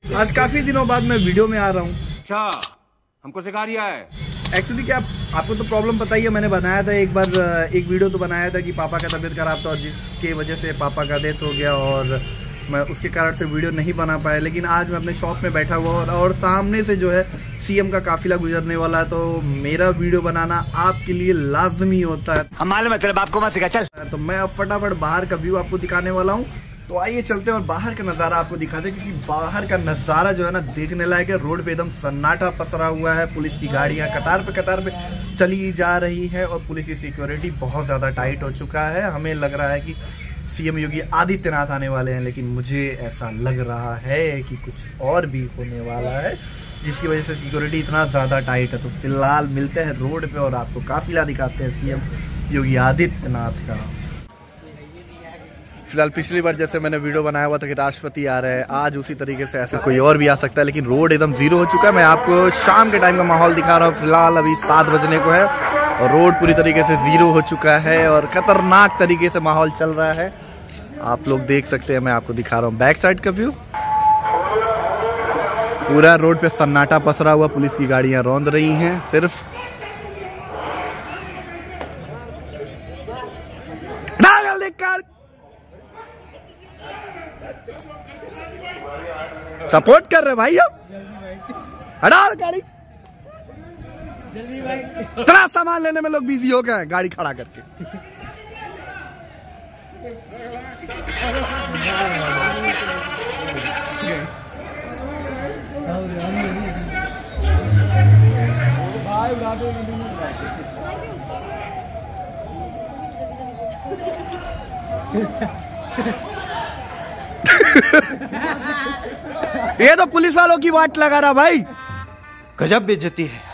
आज काफी दिनों बाद मैं वीडियो में आ रहा हूँ। अच्छा, हमको सिखा रिया है। एक्चुअली क्या आपको तो प्रॉब्लम पता ही है, मैंने बनाया था एक बार एक वीडियो तो बनाया था कि पापा का तबीयत खराब था और जिसके वजह से पापा का डेथ हो गया और मैं उसके कारण से वीडियो नहीं बना पाया। लेकिन आज मैं अपने शॉप में बैठा हुआ और सामने से जो है सीएम का काफिला गुजरने वाला है, तो मेरा वीडियो बनाना आपके लिए लाजमी होता है। हम मालूम है तेरे बाप को मत सिखा, चल। तो मैं अब फटाफट बाहर का व्यू आपको दिखाने वाला हूँ, तो आइए चलते हैं और बाहर का नज़ारा आपको दिखाते हैं, क्योंकि बाहर का नज़ारा जो है ना देखने लायक है। रोड पे एकदम सन्नाटा पसरा हुआ है, पुलिस की गाड़ियां कतार पे चली जा रही है और पुलिस की सिक्योरिटी बहुत ज़्यादा टाइट हो चुका है। हमें लग रहा है कि सीएम योगी आदित्यनाथ आने वाले हैं, लेकिन मुझे ऐसा लग रहा है कि कुछ और भी होने वाला है, जिसकी वजह से सिक्योरिटी इतना ज़्यादा टाइट है। तो फिलहाल मिलते हैं रोड पे और आपको काफिला दिखाते हैं सीएम योगी आदित्यनाथ का। फिलहाल पिछली बार जैसे मैंने वीडियो बनाया हुआ था कि राष्ट्रपति आ रहे हैं, आज उसी तरीके से ऐसा कोई और भी आ सकता है, लेकिन रोड एकदम जीरो हो चुका है। मैं आपको शाम के टाइम का माहौल दिखा रहा हूँ। फिलहाल अभी 7 बजने को है और रोड पूरी तरीके से जीरो हो चुका है और खतरनाक तरीके से माहौल चल रहा है। आप लोग देख सकते हैं, मैं आपको दिखा रहा हूँ बैक साइड का व्यू। पूरा रोड पे सन्नाटा पसरा हुआ, पुलिस की गाड़ियां रौंद रही हैं। सिर्फ सपोर्ट कर रहे भाई, अब हटा गाड़ी। इतना सामान लेने में लोग बिजी हो गए हैं गाड़ी खड़ा करके। ये तो पुलिस वालों की वाट लगा रहा भाई, गजब बेइज्जती है।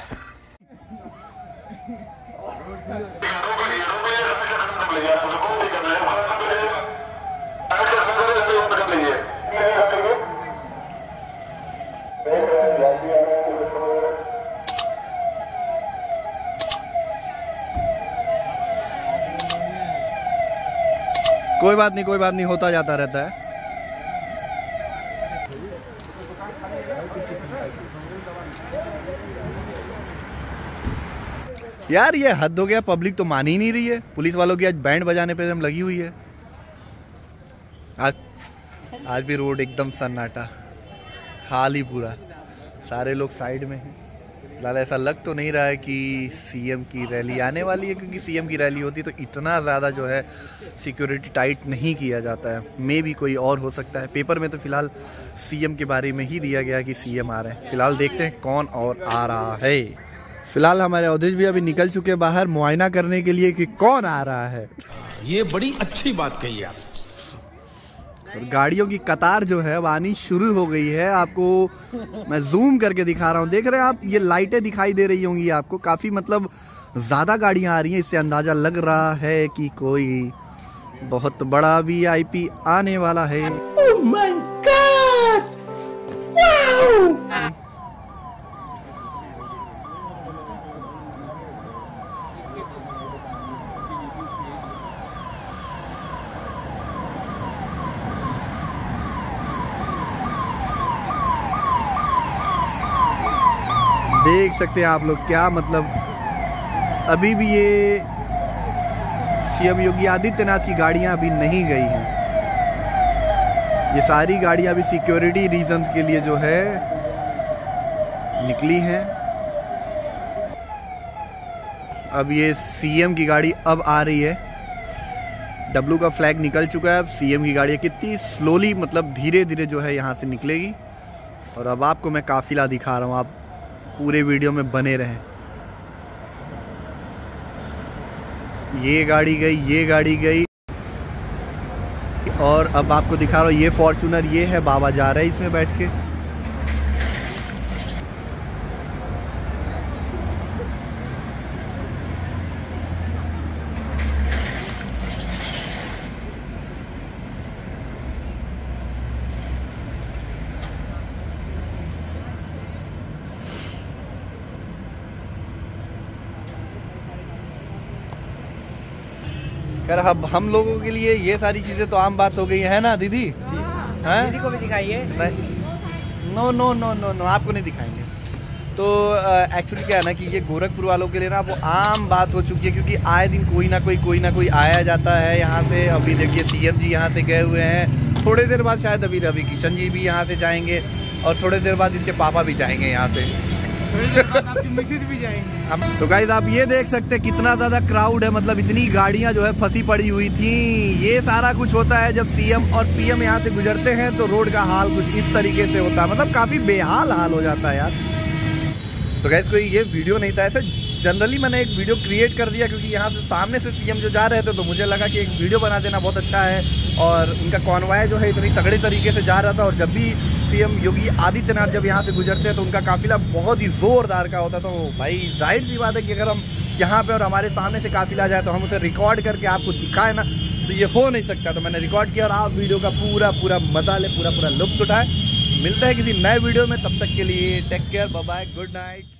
कोई बात नहीं, कोई बात नहीं, होता जाता रहता है। यार ये हद हो गया, पब्लिक तो मान ही नहीं रही है। पुलिस वालों की आज बैंड बजाने पे हम लगी हुई है। आज भी रोड एकदम सन्नाटा, खाली पूरा, सारे लोग साइड में हैं। फिलहाल ऐसा लग तो नहीं रहा है कि सीएम की रैली आने वाली है, क्योंकि सीएम की रैली होती तो इतना ज़्यादा जो है सिक्योरिटी टाइट नहीं किया जाता है। मे भी कोई और हो सकता है। पेपर में तो फिलहाल सीएम के बारे में ही दिया गया कि सीएम आ रहे हैं। फिलहाल देखते हैं कौन और आ रहा है। फिलहाल हमारे अवधेश भी अभी निकल चुके बाहर मुआयना करने के लिए कि कौन आ रहा है। ये बड़ी अच्छी बात कही आप। और गाड़ियों की कतार जो है वो आनी शुरू हो गई है। आपको मैं जूम करके दिखा रहा हूँ, देख रहे हैं आप, ये लाइटें दिखाई दे रही होंगी आपको। काफी मतलब ज्यादा गाड़ियां आ रही हैं, इससे अंदाजा लग रहा है कि कोई बहुत बड़ा वीआईपी आने वाला है। Oh my God! Wow! देख सकते हैं आप लोग, क्या मतलब अभी भी ये सीएम योगी आदित्यनाथ की गाड़ियां अभी नहीं गई हैं। ये सारी गाड़ियां अभी सिक्योरिटी रीजंस के लिए जो है निकली हैं। अब ये सीएम की गाड़ी अब आ रही है। डब्ल्यू का फ्लैग निकल चुका है। अब सीएम की गाड़ी कितनी स्लोली, मतलब धीरे धीरे जो है यहाँ से निकलेगी। और अब आपको मैं काफिला दिखा रहा हूँ, आप पूरे वीडियो में बने रहें। ये गाड़ी गई, ये गाड़ी गई, और अब आपको दिखा रहा हूँ ये फॉर्च्यूनर, ये है, बाबा जा रहे हैं इसमें बैठ के। खैर अब हम लोगों के लिए ये सारी चीजें तो आम बात हो गई है ना दीदी? दीदी को भी दिखाइए। No no no no no, आपको नहीं दिखाएंगे। तो एक्चुअली क्या है ना कि ये गोरखपुर वालों के लिए ना वो आम बात हो चुकी है, क्योंकि आए दिन कोई ना कोई आया जाता है यहाँ से। अभी देखिए सीएम जी यहाँ से गए हुए हैं, थोड़ी देर बाद शायद अभी रवि किशन जी भी यहाँ से जाएंगे, और थोड़ी देर बाद इसके पापा भी जाएंगे यहाँ से, थोड़ी देर बाद आपकी मिसेज भी जाएंगे। तो गाइस आप ये देख सकते हैं कितना ज़्यादा क्राउड है, मतलब इतनी गाड़ियाँ जो है फंसी पड़ी हुई थी। ये सारा कुछ होता है जब सीएम और पीएम यहाँ से गुजरते हैं, तो रोड का हाल कुछ इस तरीके से होता है, मतलब काफ़ी बेहाल हाल हो जाता है यार। तो गाइस कोई ये वीडियो नहीं था, ऐसे जनरली मैंने एक वीडियो क्रिएट कर दिया, क्योंकि यहाँ से सामने से सीएम जो जा रहे थे, तो मुझे लगा कि एक वीडियो बना देना बहुत अच्छा है। और उनका कॉन्वॉय जो है इतनी तगड़े तरीके से जा रहा था, और जब भी सीएम योगी आदित्यनाथ जब यहाँ से गुजरते हैं तो उनका काफिला बहुत ही जोरदार का होता। तो भाई जाहिर सी बात है कि अगर हम यहाँ पे और हमारे सामने से काफिला जाए तो हम उसे रिकॉर्ड करके आपको दिखाए ना, तो ये हो नहीं सकता। तो मैंने रिकॉर्ड किया और आप वीडियो का पूरा मजा ले, पूरा लुत्फ उठाए। मिलता है किसी नए वीडियो में, तब तक के लिए take care, bye bye, good night.